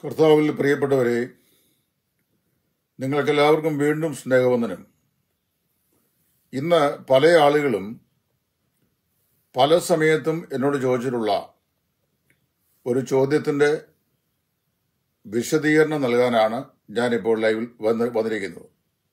കർത്താവിൽ പ്രിയപ്പെട്ടവരെ, നിങ്ങൾക്കെല്ലാവർക്കും വീണ്ടും സ്നേഹവന്ദനം. ഇന്ന് പല ആളുകളും പല സമയത്തും എന്നോട് ചോദിച്ചിട്ടുള്ള ഒരു ചോദ്യത്തിൻ്റെ വിശദീകരണം നൽകാനാണ് ഞാനിപ്പോൾ ലൈവിൽ വന്നിരിക്കുന്നത്.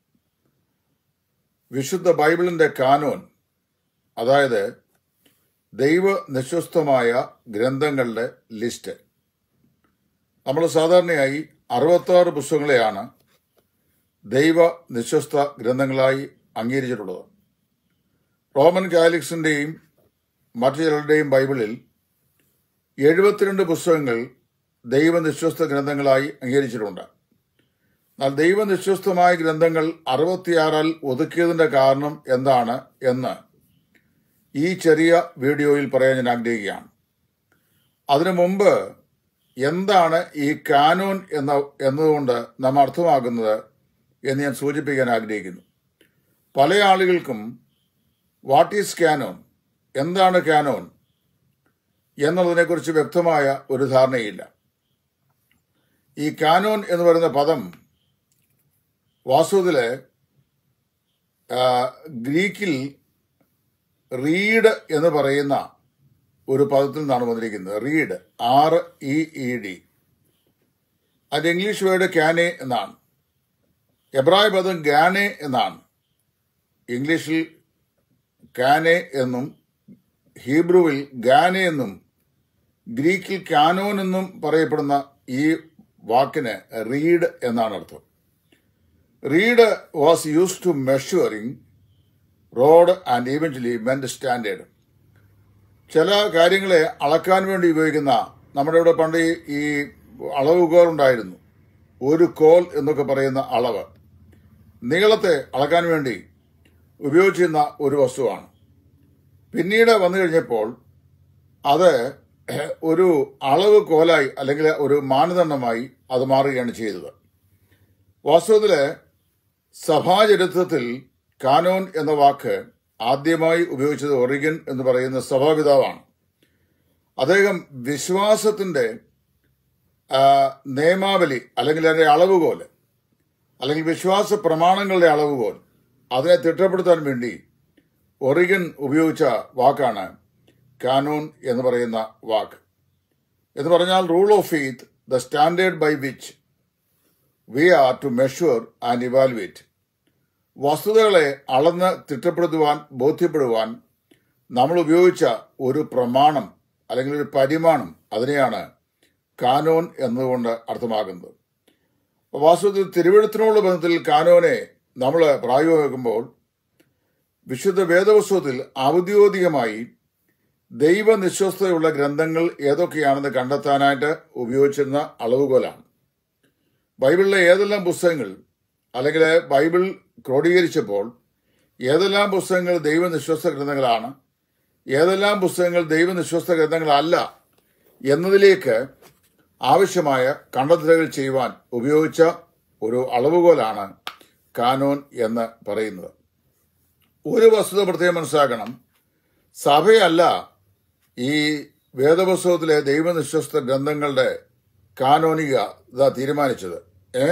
വിശുദ്ധ ബൈബിളിൻ്റെ കാനോൻ, അതായത് ദൈവനിശ്വസ്തമായ ഗ്രന്ഥങ്ങളുടെ ലിസ്റ്റ്. നമ്മൾ സാധാരണയായി 66 പുസ്തകങ്ങളെയാണ് ദൈവനിശ്വസ്ത ഗ്രന്ഥങ്ങളായി അംഗീകരിച്ചിട്ടുള്ളത്. റോമൻ കാത്തലിക്സിൻ്റെയും മറ്റു ചിലരുടെയും ബൈബിളിൽ 72 പുസ്തകങ്ങൾ ദൈവനിശ്വസ്ത ഗ്രന്ഥങ്ങളായി അംഗീകരിച്ചിട്ടുണ്ട്. എന്നാൽ ദൈവനിശ്വസ്തമായ ഗ്രന്ഥങ്ങൾ 66 ഒതുക്കിയതിൻ്റെ കാരണം എന്താണ് എന്ന് ഈ ചെറിയ വീഡിയോയിൽ പറയാൻ ഞാൻ ആഗ്രഹിക്കുകയാണ്. അതിനു മുമ്പ് എന്താണ് ഈ കാനോൻ എന്നതുകൊണ്ട് നാം അർത്ഥമാക്കുന്നത് എന്ന് ഞാൻ സൂചിപ്പിക്കാൻ ആഗ്രഹിക്കുന്നു. പല ആളുകൾക്കും വാട്ട് ഈസ് കാനോൻ, എന്താണ് കാനോൻ എന്നുള്ളതിനെക്കുറിച്ച് വ്യക്തമായ ഒരു ധാരണയില്ല. ഈ കാനോൻ എന്ന് പറയുന്ന പദം വാസ്തവത്തിൽ ഗ്രീക്കിൽ റീഡ് എന്ന് പറയുന്ന ഒരു പദത്തിൽ നിന്നാണ് വന്നിരിക്കുന്നത്. Reed, REED. അതിന്റെ ഇംഗ്ലീഷ് വേർഡ് കാനെ എന്നാണ്. എബ്രായ പദം ഗാനെ എന്നാണ്. ഇംഗ്ലീഷിൽ കാനെ എന്നും ഹീബ്രുവിൽ ഗാനെ എന്നും ഗ്രീക്കിൽ കാനോൻ എന്നും പറയപ്പെടുന്ന ഈ വാക്കിന് റീഡ് എന്നാണ് അർത്ഥം. Reed was used to measuring rod and eventually meant standard. ചില കാര്യങ്ങളെ അളക്കാൻ വേണ്ടി ഉപയോഗിക്കുന്ന, നമ്മുടെ ഇവിടെ പണ്ട് ഈ അളവുകോൽ ഉണ്ടായിരുന്നു. ഒരു കോൽ എന്നൊക്കെ പറയുന്ന അളവ് നീളത്തെ അളക്കാൻ വേണ്ടി ഉപയോഗിച്ചിരുന്ന ഒരു വസ്തുവാണ്. പിന്നീട് വന്നു കഴിഞ്ഞപ്പോൾ അത് ഒരു അളവ് കോലായി അല്ലെങ്കിൽ ഒരു മാനദണ്ഡമായി അത് മാറുകയാണ് ചെയ്തത്. വാസ്തവത്തിൽ സഭാചരിത്രത്തിൽ കാനോൻ എന്ന വാക്ക് ആദ്യമായി ഉപയോഗിച്ചത് ഒറിഗൻ എന്ന് പറയുന്ന സഭാപിതാവാണ്. അദ്ദേഹം വിശ്വാസത്തിന്റെ നിയമാവലി അല്ലെങ്കിൽ അതിന്റെ അളവുകോൽ അല്ലെങ്കിൽ വിശ്വാസ പ്രമാണങ്ങളുടെ അളവുകോൽ അതിനെ തിട്ടപ്പെടുത്താൻ വേണ്ടി ഒറിഗൻ ഉപയോഗിച്ച വാക്കാണ് കാനോൻ എന്ന് പറയുന്ന വാക്ക്. എന്ന് പറഞ്ഞാൽ rule of faith, the standard by which we are to measure and evaluate. വസ്തുതകളെ അളന്ന് തിട്ടപ്പെടുത്തുവാൻ, ബോധ്യപ്പെടുവാൻ നമ്മൾ ഉപയോഗിച്ച ഒരു പ്രമാണം അല്ലെങ്കിൽ ഒരു പരിമാണം, അതിനെയാണ് കാനോൻ എന്നതുകൊണ്ട് അർത്ഥമാക്കുന്നത്. വാസ്തവത്തിൽ തിരുവെഴുത്തിനുള്ള ബന്ധത്തിൽ കാനോനെ നമ്മൾ പ്രായോഗിക്കുമ്പോൾ വിശുദ്ധ വേദപുസ്തകത്തിൽ ഔദ്യോഗികമായി ദൈവനിശ്വസ്തയുള്ള ഗ്രന്ഥങ്ങൾ ഏതൊക്കെയാണെന്ന് കണ്ടെത്താനായിട്ട് ഉപയോഗിച്ചിരുന്ന അളവുകോലാണ്. ബൈബിളിലെ ഏതെല്ലാം പുസ്തകങ്ങൾ അല്ലെങ്കിൽ ബൈബിൾ ക്രോഡീകരിച്ചപ്പോൾ ഏതെല്ലാം പുസ്തകങ്ങൾ ദൈവനിശ്വസ്ത ഗ്രന്ഥങ്ങളാണ്, ഏതെല്ലാം പുസ്തകങ്ങൾ ദൈവനിശ്വസ്ത ഗ്രന്ഥങ്ങളല്ല എന്നതിലേക്ക് ആവശ്യമായ കണ്ടെത്തലുകൾ ചെയ്യുവാൻ ഉപയോഗിച്ച ഒരു അളവുകോലാണ് കാനോൻ എന്ന് പറയുന്നത്. ഒരു വസ്തുത പ്രത്യേകം മനസ്സിലാക്കണം. സഭയല്ല ഈ വേദപുസ്തകത്തിലെ ദൈവനിശ്വസ്ത ഗ്രന്ഥങ്ങളുടെ കാനോനിക തീരുമാനിച്ചത്.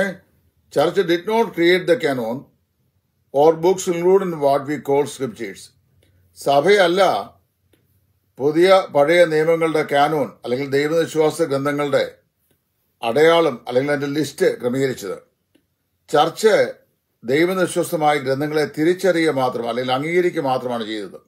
Church did not create the canon or books included in what we call scriptures. സഭയല്ല പുതിയ പഴയ നിയമങ്ങളുടെ കാനോൻ അല്ലെങ്കിൽ ദൈവവിശ്വാസ ഗ്രന്ഥങ്ങളുടെ അടയാളം അല്ലെങ്കിൽ അതിന്റെ ലിസ്റ്റ് ക്രമീകരിച്ചത്. ചർച്ച് ദൈവവിശ്വസ്തമായ ഗ്രന്ഥങ്ങളെ തിരിച്ചറിയുക മാത്രം അല്ലെങ്കിൽ അംഗീകരിക്കുക മാത്രമാണ് ചെയ്തത്.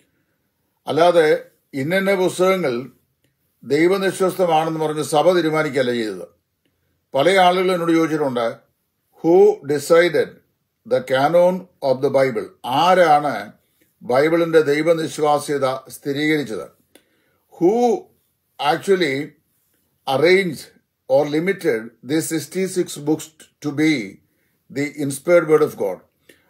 അല്ലാതെ ഇന്ന പുസ്തകങ്ങൾ ദൈവനിശ്വസ്തമാണെന്ന് പറഞ്ഞ് സഭ തീരുമാനിക്കുകയല്ല ചെയ്തത്. പല ആളുകളും എന്നോട് ചോദിച്ചിട്ടുണ്ട്, who decided the canon of the Bible? ആരാണ് ബൈബിളിന്റെ ദൈവനിശ്വാസ്യത സ്ഥിരീകരിച്ചത്? Who actually arranged or limited the 66 books to be the inspired word of God?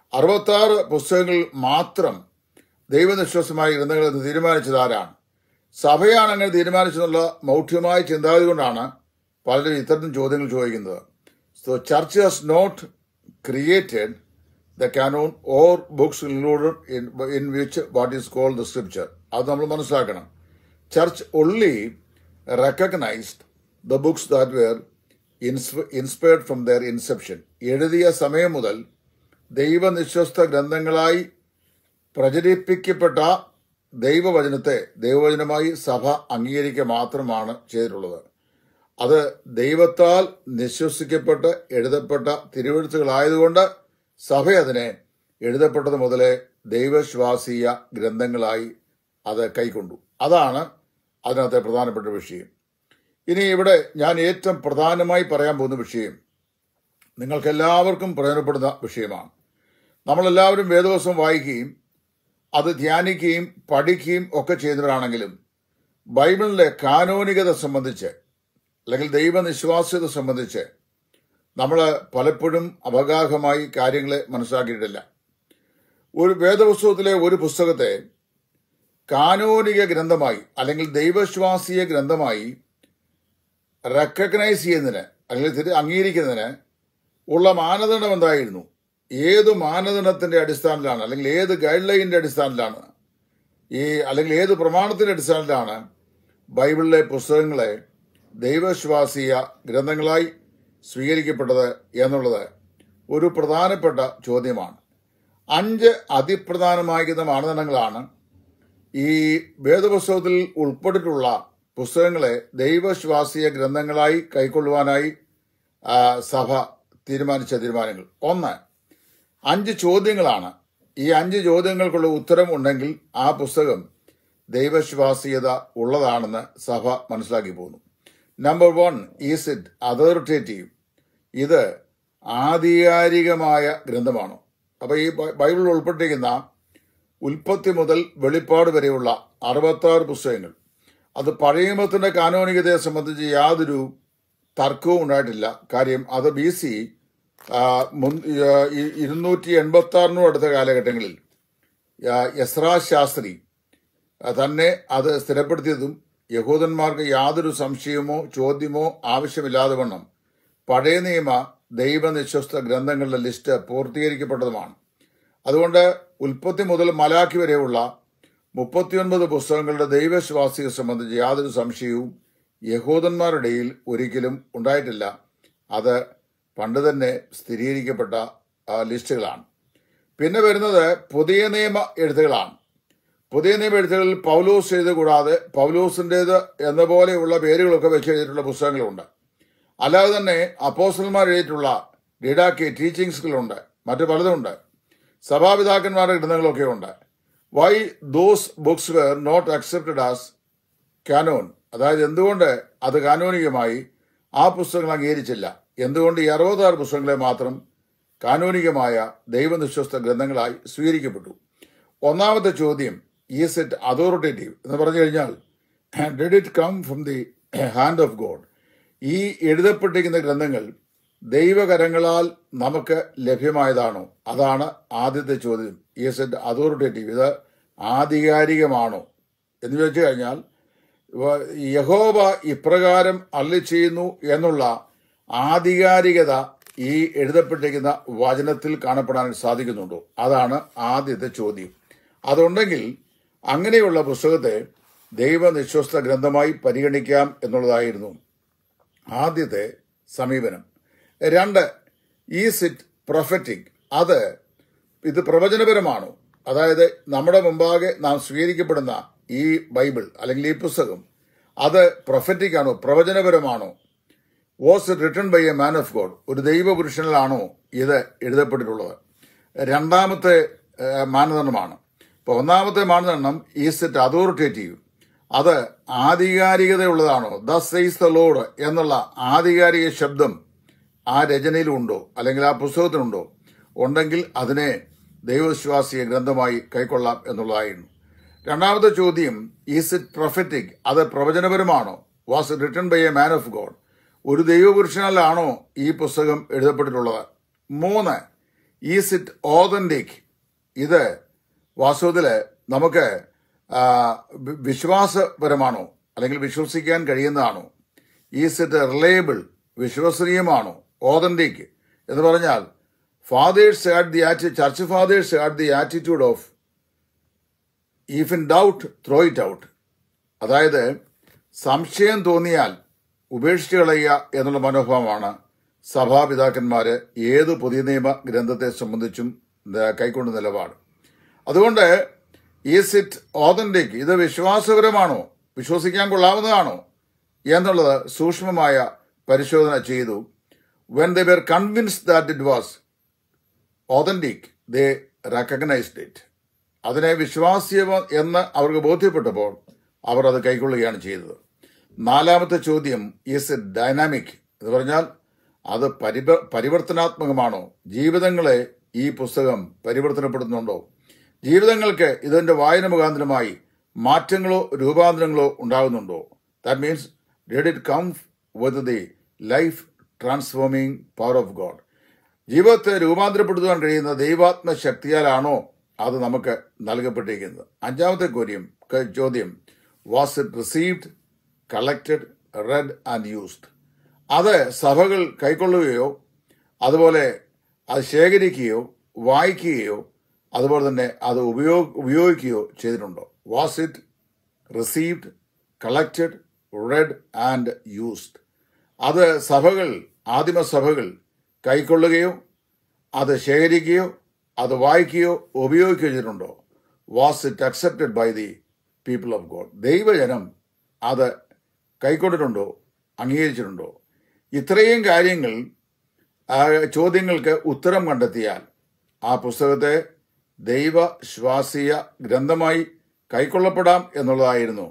66 പുസ്തകങ്ങൾ മാത്രം ദൈവനിശ്വാസമായ ഗ്രന്ഥങ്ങൾ എന്ന് തീരുമാനിച്ചത് ആരാണ്? സഭയാണ് അങ്ങനെ തീരുമാനിച്ചെന്നുള്ള മൗഢ്യമായ ചിന്താഗതി കൊണ്ടാണ് പലരും ഇത്തരം ചോദ്യങ്ങൾ ചോദിക്കുന്നത്. So church has not created the canon or books included in which what is called the scripture. അത് നമ്മൾ മനസ്സിലാക്കണം. Church only recognized the books that were inspired from their inception. എഴുതിയ സമയം മുതൽ ദൈവനിശ്വസ്ത ഗ്രന്ഥങ്ങളായി പ്രചരിപ്പിക്കപ്പെട്ട ദൈവവചനത്തെ ദൈവവചനമായി സഭ അംഗീകരിക്കുക മാത്രമാണ് ചെയ്തിട്ടുള്ളത്. അത് ദൈവത്താൽ നിശ്വസിക്കപ്പെട്ട് എഴുതപ്പെട്ട തിരുവെഴുത്തുകളായതുകൊണ്ട് സഭ അതിനെ എഴുതപ്പെട്ടത് മുതലേ ദൈവശ്വാസീയ ഗ്രന്ഥങ്ങളായി അത് കൈക്കൊണ്ടു. അതാണ് അതിനകത്തെ പ്രധാനപ്പെട്ട വിഷയം. ഇനി ഇവിടെ ഞാൻ ഏറ്റവും പ്രധാനമായി പറയാൻ പോകുന്ന വിഷയം നിങ്ങൾക്കെല്ലാവർക്കും പ്രയോജനപ്പെടുന്ന വിഷയമാണ്. നമ്മളെല്ലാവരും വേദവസ്വം വായിക്കുകയും അത് ധ്യാനിക്കുകയും പഠിക്കുകയും ഒക്കെ ചെയ്യുന്നവരാണെങ്കിലും ബൈബിളിലെ കാനോനികത സംബന്ധിച്ച് അല്ലെങ്കിൽ ദൈവനിശ്വാസ്യത സംബന്ധിച്ച് നമ്മൾ പലപ്പോഴും അവഗാഹമായി കാര്യങ്ങളെ മനസ്സിലാക്കിയിട്ടില്ല. ഒരു വേദപുസ്തകത്തിലെ ഒരു പുസ്തകത്തെ കാനോനിക ഗ്രന്ഥമായി അല്ലെങ്കിൽ ദൈവശ്വാസീയ ഗ്രന്ഥമായി റെക്കഗ്നൈസ് ചെയ്യുന്നതിന് അല്ലെങ്കിൽ അംഗീകരിക്കുന്നതിന് ഉള്ള മാനദണ്ഡം എന്തായിരുന്നു? ഏത് മാനദണ്ഡത്തിന്റെ അടിസ്ഥാനത്തിലാണ് അല്ലെങ്കിൽ ഏത് ഗൈഡ് ലൈനിന്റെ അടിസ്ഥാനത്തിലാണ് അല്ലെങ്കിൽ ഏത് പ്രമാണത്തിന്റെ അടിസ്ഥാനത്തിലാണ് ബൈബിളിലെ പുസ്തകങ്ങളെ ദൈവശ്വാസീയ ഗ്രന്ഥങ്ങളായി സ്വീകരിക്കപ്പെട്ടത് എന്നുള്ളത് ഒരു പ്രധാനപ്പെട്ട ചോദ്യമാണ്. 5 അതിപ്രധാനമായിരിക്കുന്ന മാനദണ്ഡങ്ങളാണ് ഈ വേദപുസ്തകത്തിൽ ഉൾപ്പെട്ടിട്ടുള്ള പുസ്തകങ്ങളെ ദൈവശ്വാസീയ ഗ്രന്ഥങ്ങളായി കൈക്കൊള്ളുവാനായി സഭ തീരുമാനിച്ച തീരുമാനങ്ങൾ. 1, 5 ചോദ്യങ്ങളാണ്. ഈ 5 ചോദ്യങ്ങൾക്കുള്ള ഉത്തരം ഉണ്ടെങ്കിൽ ആ പുസ്തകം ദൈവശ്വാസീയത ഉള്ളതാണെന്ന് സഭ മനസ്സിലാക്കി പോകുന്നു. Number 1, is it authoritative? ഇത് ആധികാരികമായ ഗ്രന്ഥമാണോ? അപ്പോൾ ഈ ബൈബിളിൽ ഉൾപ്പെട്ടിരിക്കുന്ന ഉൽപ്പത്തി മുതൽ വെളിപ്പാട് വരെയുള്ള 66 പുസ്തകങ്ങൾ, അത് പഴയ നിയമത്തിന്റെ കാനോനികതയെ സംബന്ധിച്ച് യാതൊരു തർക്കവും ഉണ്ടായിട്ടില്ല. കാര്യം അത് BC 286 അടുത്ത കാലഘട്ടങ്ങളിൽ എസ്രാ ശാസ്ത്രി തന്നെ അത് സ്ഥിരപ്പെടുത്തിയതും യഹൂദന്മാർക്ക് യാതൊരു സംശയമോ ചോദ്യമോ ആവശ്യമില്ലാതെ വണ്ണം പഴയ നിയമ ദൈവനിശ്വസ്ത ഗ്രന്ഥങ്ങളുടെ ലിസ്റ്റ് പൂർത്തീകരിക്കപ്പെട്ടതുമാണ്. അതുകൊണ്ട് ഉൽപ്പത്തി മുതൽ മലാഖി വരെയുള്ള 39 പുസ്തകങ്ങളുടെ ദൈവശ്വാസിയെ സംബന്ധിച്ച് യാതൊരു സംശയവും യഹൂദന്മാരുടെ ഇടയിൽ ഒരിക്കലും ഉണ്ടായിട്ടില്ല. അത് പണ്ട് തന്നെ സ്ഥിരീകരിക്കപ്പെട്ട ലിസ്റ്റുകളാണ്. പിന്നെ വരുന്നത് പുതിയ നിയമ എഴുത്തുകളാണ്. പുതിയ നിയമ എഴുത്തുകളിൽ പൗലോസ് എഴുതി കൂടാതെ പൗലോസിൻ്റേത് എന്ന പോലെയുള്ള പേരുകളൊക്കെ വെച്ച് എഴുതിയിട്ടുള്ള പുസ്തകങ്ങളുണ്ട്. അല്ലാതെ തന്നെ അപ്പോസ്റ്റലന്മാർ എഴുതിയിട്ടുള്ള ഡിഡാക്കി ടീച്ചിങ്സുകളുണ്ട്, മറ്റു പലതുമുണ്ട്. സഭാപിതാക്കന്മാരുടെ ഗ്രന്ഥങ്ങളൊക്കെ ഉണ്ട്. Why those books were not accepted as canon? അതായത് എന്തുകൊണ്ട് അത് കാനോനികമായി ആ പുസ്തകങ്ങൾ അംഗീകരിച്ചില്ല? എന്തുകൊണ്ട് ഈ 66 പുസ്തകങ്ങളെ മാത്രം കാനോനികമായ ദൈവനിശ്വസ്ത ഗ്രന്ഥങ്ങളായി സ്വീകരിക്കപ്പെട്ടു? ഒന്നാമത്തെ ചോദ്യം, ഈസ് ഇറ്റ് അതോറിറ്റേറ്റീവ് എന്ന് പറഞ്ഞു കഴിഞ്ഞാൽ did it come from the hand of God? ഈ എഴുതപ്പെട്ടിരിക്കുന്ന ഗ്രന്ഥങ്ങൾ ദൈവകരങ്ങളാൽ നമുക്ക് ലഭ്യമായതാണോ? അതാണ് ആദ്യത്തെ ചോദ്യം. Is it authoritative? ഇത് ആധികാരികമാണോ എന്ന് ചോദിച്ചു കഴിഞ്ഞാൽ യഹോവ ഇപ്രകാരം അരുളി ചെയ്യുന്നു എന്നുള്ള ആധികാരികത ഈ എഴുതപ്പെട്ടിരിക്കുന്ന വചനത്തിൽ കാണപ്പെടാൻ സാധിക്കുന്നുണ്ടോ? അതാണ് ആദ്യത്തെ ചോദ്യം. അതുണ്ടെങ്കിൽ അങ്ങനെയുള്ള പുസ്തകത്തെ ദൈവനിശ്വസ്ത ഗ്രന്ഥമായി പരിഗണിക്കാം എന്നുള്ളതായിരുന്നു ആദ്യത്തെ സമീപനം. 2, ഈസ് ഇറ്റ് പ്രൊഫറ്റിക്? ഇത് പ്രവചനപരമാണോ? അതായത് നമ്മുടെ മുമ്പാകെ നാം സ്വീകരിക്കപ്പെടുന്ന ഈ ബൈബിൾ അല്ലെങ്കിൽ ഈ പുസ്തകം അത് പ്രൊഫറ്റിക് ആണോ, പ്രവചനപരമാണോ? Was it written by a man of God? ഒരു ദൈവപുരുഷനിലാണോ ഇത് എഴുതപ്പെട്ടിട്ടുള്ളത്? രണ്ടാമത്തെ മാനദണ്ഡമാണ്. ഇപ്പോൾ ഒന്നാമത്തെ മാനദണ്ഡം ഈസ് ഇറ്റ് അതോറിറ്റേറ്റീവ്? അത് ആധികാരികതയുള്ളതാണോ? ദസ് സെയ്സ് ദ ലോർഡ് എന്നുള്ള ആധികാരിക ശബ്ദം ആ രചനയിലുണ്ടോ അല്ലെങ്കിൽ ആ പുസ്തകത്തിനുണ്ടോ? ഉണ്ടെങ്കിൽ അതിനെ ദൈവവിശ്വാസിയ ഗ്രന്ഥമായി കൈക്കൊള്ളാം എന്നുള്ളതായിരുന്നു. രണ്ടാമത്തെ ചോദ്യം, ഈസ് ഇറ്റ് പ്രൊഫറ്റിക്? അത് പ്രവചനപരമാണോ? Was it written by a man of God? ഒരു ദൈവപുരുഷനാലാണോ ഈ പുസ്തകം എഴുതപ്പെട്ടിട്ടുള്ളത്? 3, ഈസ് ഇറ്റ് ഓതന്റിക്? ഇത് വാസ്തവത്തിൽ നമുക്ക് വിശ്വാസപരമാണോ അല്ലെങ്കിൽ വിശ്വസിക്കാൻ കഴിയുന്നതാണോ? Is it reliable? വിശ്വസനീയമാണോ? ഓതന്റിക് എന്ന് പറഞ്ഞാൽ church fathers had the attitude of if in doubt throw it out. അതായത് സംശയം തോന്നിയാൽ ഉപേക്ഷിച്ചു കളയുക എന്നുള്ള മനോഭാവമാണ് സഭാപിതാക്കന്മാര് ഏത് പുതിയ നിയമ ഗ്രന്ഥത്തെ സംബന്ധിച്ചും കൈക്കൊണ്ട നിലപാട്. അതുകൊണ്ട് ഈസ് ഇറ്റ് ഓതന്റിക്, ഇത് വിശ്വാസപരമാണോ, വിശ്വസിക്കാൻ കൊള്ളാവുന്നതാണോ എന്നുള്ളത് സൂക്ഷ്മമായ പരിശോധന ചെയ്തു. When they were convinced that it was authentic they recognised it. അതിനെ വിശ്വാസ്യം എന്ന് അവർക്ക് ബോധ്യപ്പെട്ടപ്പോൾ അവർ അത് കൈക്കൊള്ളുകയാണ് ചെയ്തത്. നാലാമത്തെ ചോദ്യം, ഈസ് ഇറ്റ് ഡൈനാമിക് എന്ന് പറഞ്ഞാൽ അത് പരിവർത്തനാത്മകമാണോ? ജീവിതങ്ങളെ ഈ പുസ്തകം പരിവർത്തനപ്പെടുത്തുന്നുണ്ടോ? ജീവിതങ്ങൾക്ക് ഇതിന്റെ വായന മുഖാന്തരമായി മാറ്റങ്ങളോ രൂപാന്തരങ്ങളോ ഉണ്ടാകുന്നുണ്ടോ? That means did it come with the life transforming power of God? ജീവിതത്തെ രൂപാന്തരപ്പെടുത്തുവാൻ കഴിയുന്ന ദൈവാത്മ ശക്തിയാലാണോ അത് നമുക്ക് നൽകപ്പെട്ടിരിക്കുന്നത്? അഞ്ചാമത്തെ ചോദ്യം, was it received, collected, read and used? അത് സഭകൾ കൈക്കൊള്ളുകയോ അതുപോലെ അത് ശേഖരിക്കുകയോ വായിക്കുകയോ അതുപോലെ തന്നെ അത് ഉപയോഗിക്കുകയോ ചെയ്തിട്ടുണ്ടോ? Was it received, collected, read and used? അത് സഭകൾ, ആദിമ സഭകൾ കൈക്കൊള്ളുകയോ അത് ശേഖരിക്കുകയോ അത് വായിക്കുകയോ ഉപയോഗിക്കുകയോ ചെയ്തിട്ടുണ്ടോ? Was it accepted by the people of God? ദൈവജനം അത് കൈക്കൊണ്ടിട്ടുണ്ടോ, അംഗീകരിച്ചിട്ടുണ്ടോ? ഇത്രയും കാര്യങ്ങൾ ചോദ്യങ്ങൾക്ക് ഉത്തരം കണ്ടെത്തിയാൽ ആ പുസ്തകത്തെ ദൈവശ്വാസീയ ഗ്രന്ഥമായി കൈക്കൊള്ളപ്പെടാം എന്നുള്ളതായിരുന്നു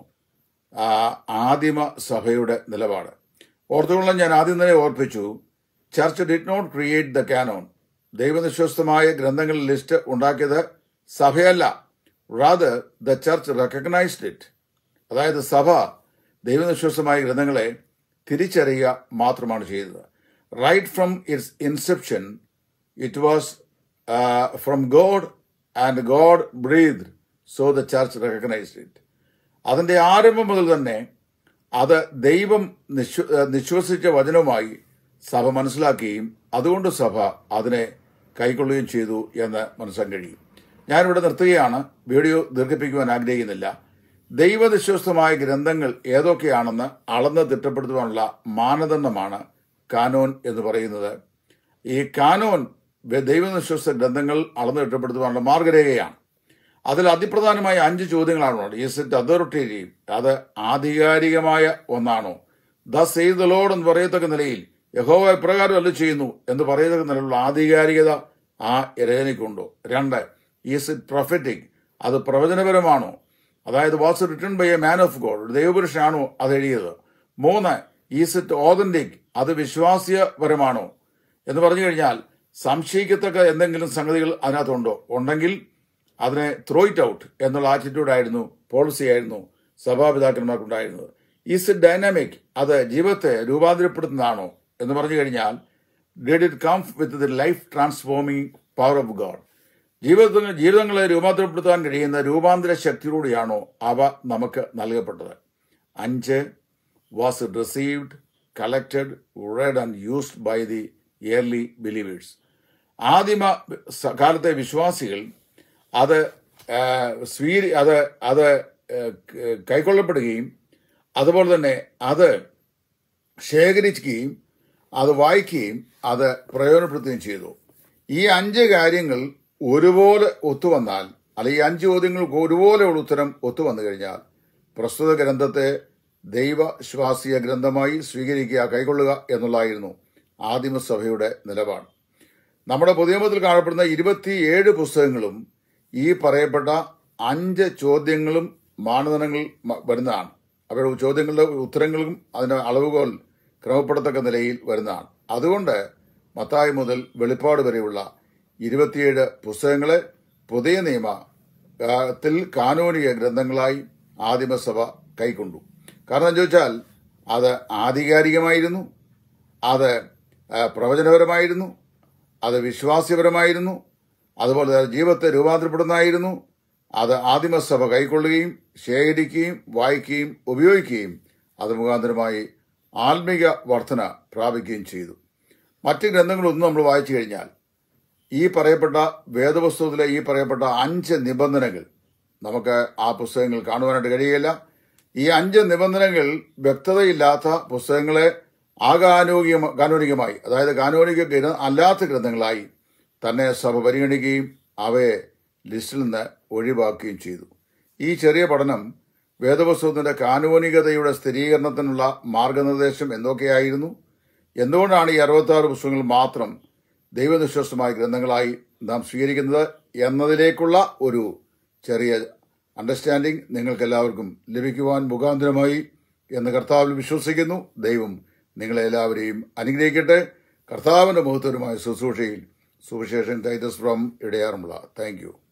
ആദിമ സഭയുടെ നിലപാട്. ഓർത്തുകൊള്ളാൻ ഞാൻ ആദ്യം തന്നെ ഓർപ്പിച്ചു, church did not create the canon. ദൈവനിശ്വസ്തമായ ഗ്രന്ഥങ്ങളുടെ ലിസ്റ്റ് ഉണ്ടാക്കിയത് സഭയല്ല, rather the church recognised it. അതായത് സഭ ദൈവനിശ്വസ്തമായ ഗ്രന്ഥങ്ങളെ തിരിച്ചറിയുക മാത്രമാണ് ചെയ്തത്. Right from its inception it was from God and God breathed, so the church recognised it. അതിന്റെ ആരംഭം മുതൽ തന്നെ അത് ദൈവം നിശ്വസിച്ച വചനവുമായി സഭ മനസ്സിലാക്കുകയും അതുകൊണ്ട് സഭ അതിനെ കൈക്കൊള്ളുകയും ചെയ്തു എന്ന് മനസ്സിലാക്കാൻ കഴിയും. ഞാനിവിടെ നിർത്തുകയാണ്, വീഡിയോ ദീർഘിപ്പിക്കുവാൻ ആഗ്രഹിക്കുന്നില്ല. ദൈവനിശ്വസ്തമായ ഗ്രന്ഥങ്ങൾ ഏതൊക്കെയാണെന്ന് അളന്ന് തിട്ടപ്പെടുത്തുവാനുള്ള മാനദണ്ഡമാണ് കാനോൻ എന്ന് പറയുന്നത്. ഈ കാനോൻ ദൈവനിശ്വസ്ത ഗ്രന്ഥങ്ങൾ അളന്ന് തിട്ടപ്പെടുത്തുവാനുള്ള മാർഗരേഖയാണ്. അതിൽ അതിപ്രധാനമായ 5 ചോദ്യങ്ങളാണ്. Is it authoritative? അത് ആധികാരികമായ ഒന്നാണോ? ദസ് സെയ്ദ് ദ ലോർഡ് എന്ന് പറയത്തക്ക നിലയിൽ, യഹോവ ഇപ്രകാരം അരുളി ചെയ്യുന്നു എന്ന് പറയത്തക്ക നിലയിലുള്ള ആധികാരികത ആ രചനയ്ക്കുണ്ടോ? 2, ഈസ് ഇറ്റ് പ്രൊഫറ്റിക്? അത് പ്രവചനപരമാണോ? അതായത് was written by a man of God, ഒരു ദൈവപുരുഷനാണോ അത് എഴുതിയത്? 3, ഈസ് ഇറ്റ് ഓതന്റിക്? അത് വിശ്വാസ്യപരമാണോ? എന്ന് പറഞ്ഞു കഴിഞ്ഞാൽ സംശയിക്കത്തക്ക എന്തെങ്കിലും സംഗതികൾ അതിനകത്തുണ്ടോ? ഉണ്ടെങ്കിൽ അതിനെ ത്രോ ഇറ്റ് ഔട്ട് എന്നുള്ള ആറ്റിറ്റ്യൂഡായിരുന്നു, പോളിസിയായിരുന്നു സഭാപിതാക്കന്മാർക്കുണ്ടായിരുന്നത്. Is it dynamic? അത് ജീവിതത്തെ രൂപാന്തരപ്പെടുത്തുന്നതാണോ എന്ന് പറഞ്ഞു കഴിഞ്ഞാൽ did it come with the life transforming power of God? ജീവിതങ്ങളെ രൂപാന്തരപ്പെടുത്താൻ കഴിയുന്ന രൂപാന്തര ശക്തിയിലൂടെയാണോ അവ നമുക്ക് നൽകപ്പെട്ടത്? 5, was it received, collected, read and used by the early believers? ആദിമ കാലത്തെ വിശ്വാസികൾ അത് കൈക്കൊള്ളപ്പെടുകയും അതുപോലെ തന്നെ അത് ശേഖരിക്കുകയും അത് വായിക്കുകയും അത് പ്രയോജനപ്പെടുത്തുകയും ചെയ്തു. ഈ 5 കാര്യങ്ങൾ ഒരുപോലെ ഒത്തുവന്നാൽ, അല്ലെങ്കിൽ 5 ചോദ്യങ്ങൾക്ക് ഒരുപോലെയുള്ള ഉത്തരം ഒത്തുവന്നു കഴിഞ്ഞാൽ പ്രസ്തുത ഗ്രന്ഥത്തെ ദൈവശ്വാസീയ ഗ്രന്ഥമായി സ്വീകരിക്കുക, കൈക്കൊള്ളുക എന്നുള്ളതായിരുന്നു ആദിമസഭയുടെ നിലപാട്. നമ്മുടെ പുതിയ നിയമത്തിൽ കാണപ്പെടുന്ന 27 പുസ്തകങ്ങളും ഈ പറയപ്പെട്ട 5 ചോദ്യങ്ങളും മാനദണ്ഡങ്ങൾ വരുന്നതാണ്. അവരുടെ ചോദ്യങ്ങളുടെ ഉത്തരങ്ങളും അതിന്റെ അളവുകോൽ ക്രമപ്പെടത്തക്ക നിലയിൽ വരുന്നതാണ്. അതുകൊണ്ട് മത്തായി മുതൽ വെളിപ്പാട് വരെയുള്ള 27 പുസ്തകങ്ങളെ പുതിയ നിയമത്തിൽ കാനോനിക ഗ്രന്ഥങ്ങളായി ആദിമസഭ കൈക്കൊണ്ടു. കാരണം എന്താ ചോദിച്ചാൽ അത് ആധികാരികമായിരുന്നു, അത് പ്രവചനപരമായിരുന്നു, അത് വിശ്വാസ്യപരമായിരുന്നു, അതുപോലെ ജീവിതത്തെ രൂപാന്തരപ്പെടുന്നതായിരുന്നു. അത് ആദിമസഭ കൈക്കൊള്ളുകയും ശേഖരിക്കുകയും വായിക്കുകയും ഉപയോഗിക്കുകയും അത് മുഖാന്തരമായി ആത്മീക വർധന പ്രാപിക്കുകയും ചെയ്തു. മറ്റ് ഗ്രന്ഥങ്ങളൊന്നും നമ്മൾ വായിച്ചു കഴിഞ്ഞാൽ ഈ പറയപ്പെട്ട വേദപുസ്തകത്തിലെ ഈ പറയപ്പെട്ട 5 നിബന്ധനകൾ നമുക്ക് ആ പുസ്തകങ്ങൾ കാണുവാനായിട്ട് കഴിയുകയില്ല. ഈ 5 നിബന്ധനകൾ വ്യക്തതയില്ലാത്ത പുസ്തകങ്ങളെ കാനോനികമായി, അതായത് കാനോനിക അല്ലാത്ത ഗ്രന്ഥങ്ങളായി തന്നെ സഭ പരിഗണിക്കുകയും അവയെ ലിസ്റ്റിൽ നിന്ന് ഒഴിവാക്കുകയും ചെയ്തു. ഈ ചെറിയ പഠനം വേദപുസ്തകത്തിന്റെ കാനോനികതയുടെ സ്ഥിരീകരണത്തിനുള്ള മാർഗനിർദ്ദേശം എന്തൊക്കെയായിരുന്നു, എന്തുകൊണ്ടാണ് ഈ 66 പുസ്തകങ്ങൾ മാത്രം ദൈവനിശ്വസ്തമായ ഗ്രന്ഥങ്ങളായി നാം സ്വീകരിക്കുന്നത് എന്നതിലേക്കുള്ള ഒരു ചെറിയ അണ്ടർസ്റ്റാൻഡിംഗ് നിങ്ങൾക്കെല്ലാവർക്കും ലഭിക്കുവാൻ മുഖാന്തരമായി എന്ന് കർത്താവിൽ വിശ്വസിക്കുന്നു. ദൈവം നിങ്ങളെല്ലാവരെയും അനുഗ്രഹിക്കട്ടെ. കർത്താവിന്റെ മഹത്വരമായ ശുശ്രൂഷയിൽ സുവിശേഷൻ ടൈറ്റസ് ഫ്രം ഇടയാറുമുള്ള. Thank U.